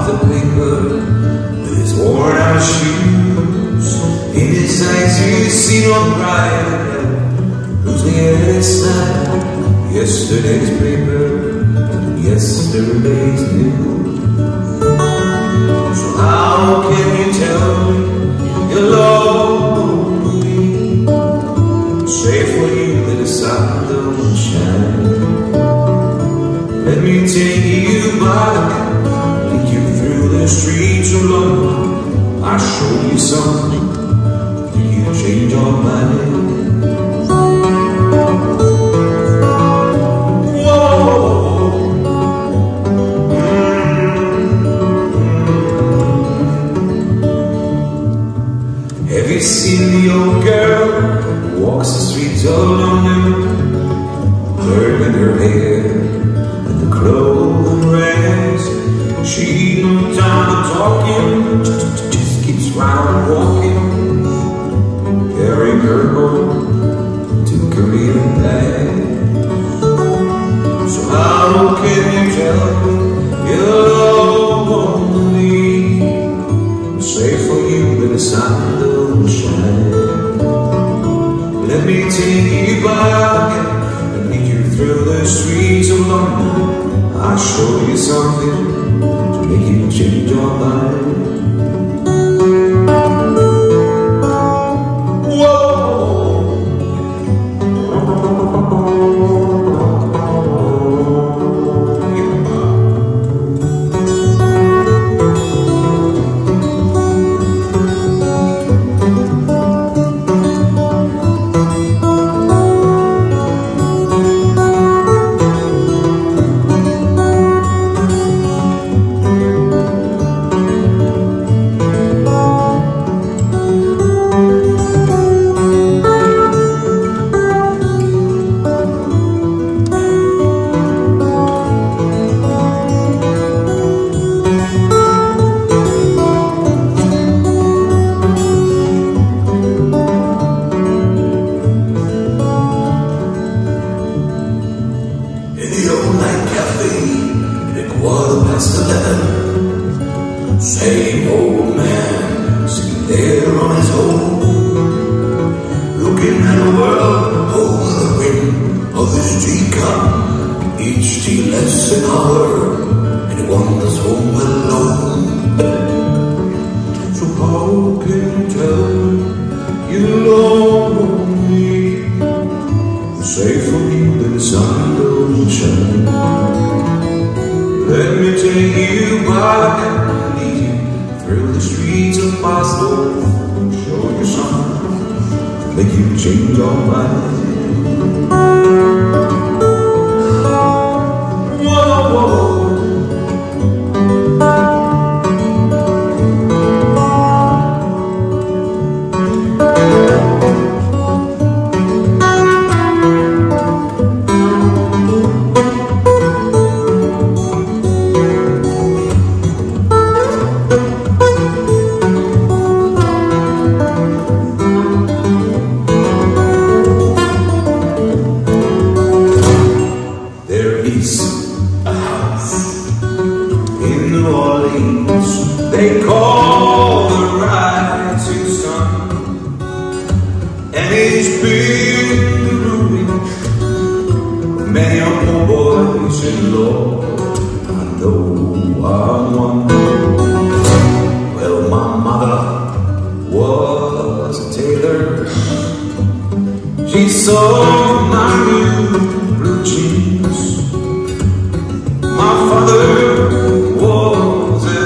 the paper with his worn out shoes. In his eyes you see no pride, who's the other side? Yesterday's paper, yesterday's news. So how can you tell me you're lonely? Say for you that the sun don't shine. Let me take you back, lead you through the streets of London. I'll show you something, you change your mind. Have you seen the old girl who walks the streets of London, curling her hair and the clothing rags? She no time for talking, just keeps round walking, carrying her home to Korean bag. So how can you tell me you're lonely? Say for you that the sun don't shine. Let me take you back and lead you through the streets of London. I'll show you something to make you change your mind. Same old man sitting there on his own, looking at the world over the rim of his teacup. Each tea less an hour, and he wanders home alone. So how can you tell me you're lonely? Say for me that the sun don't shine. Let me take you back, through the streets of Baasdorf, show you something to make you change your mind. Whoa, whoa. They call the rising sun, and it's been the ruin of many a poor boys in law. I know I'm one. Well, my mother was a tailor. She sewed my new blue jeans. My father was a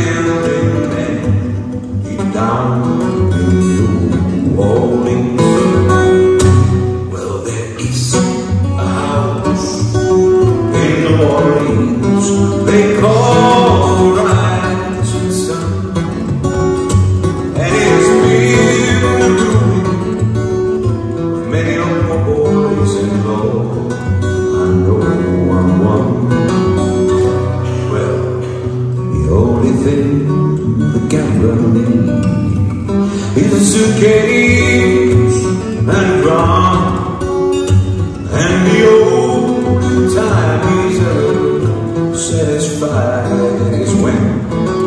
down in New Orleans. Well, there is a house in New Orleans they call the rising sun, and it's been the doing of many of my boys in law. I know I'm one. Well, the only thing the gambler needs is a suitcase and drum, and the old time he's ever satisfied is when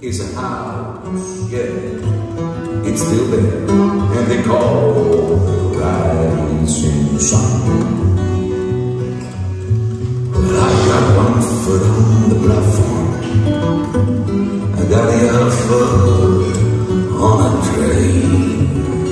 is a house, yeah, it's still there, and they call the rising sun. Well, I got one foot on the platform, I got the other foot on a train.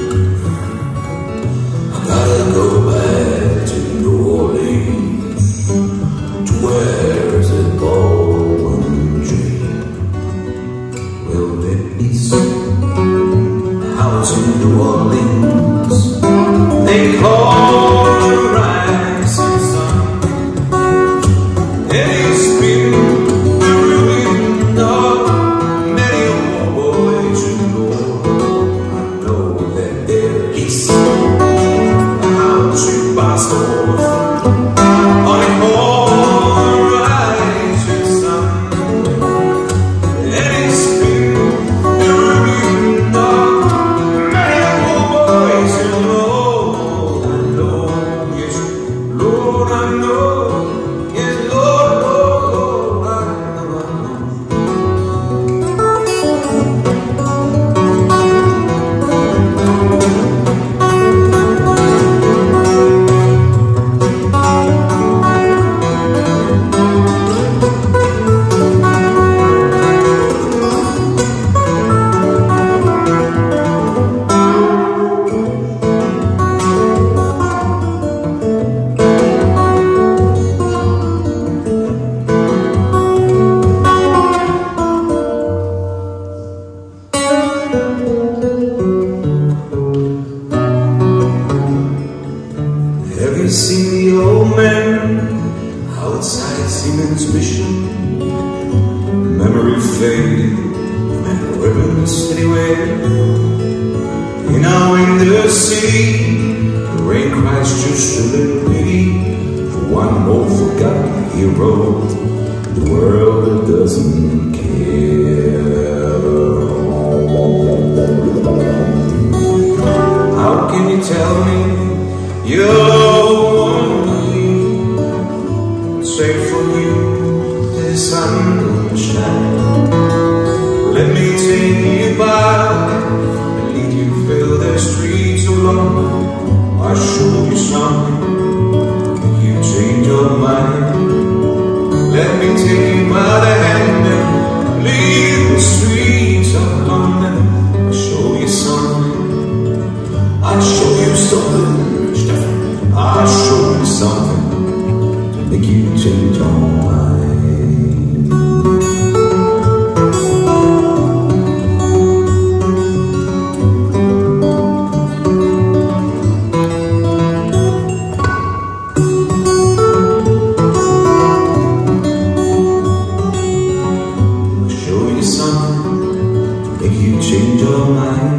I gotta go back to New Orleans, to where's that ball and chain. Well, there is a house in New Orleans, they call the rising sun. And it's been the ruin of many old boys who know. I know that there is a house in Baasdorf on a cold rising sun. And it's been the ruin of many old boys who know. I know, yes, Lord, I know, yes, Lord, Lord, I know. Have you seen the old man outside Siemens Mission? Memory faded, and ribbons anywhere. You know, in the city, the rain cries just a little pity for one more forgotten hero, the world that doesn't care. How can you tell me you're lonely? Say for you the sun don't shine. Let me take you back and lead you fill the streets alone. I'll show you something if you change your mind. Let me take you by the hand and leave the streets of London. I'll show you something. I'll show you something, Stefan. I'll show you something to make you change your mind. I'll show you something to make you change your mind.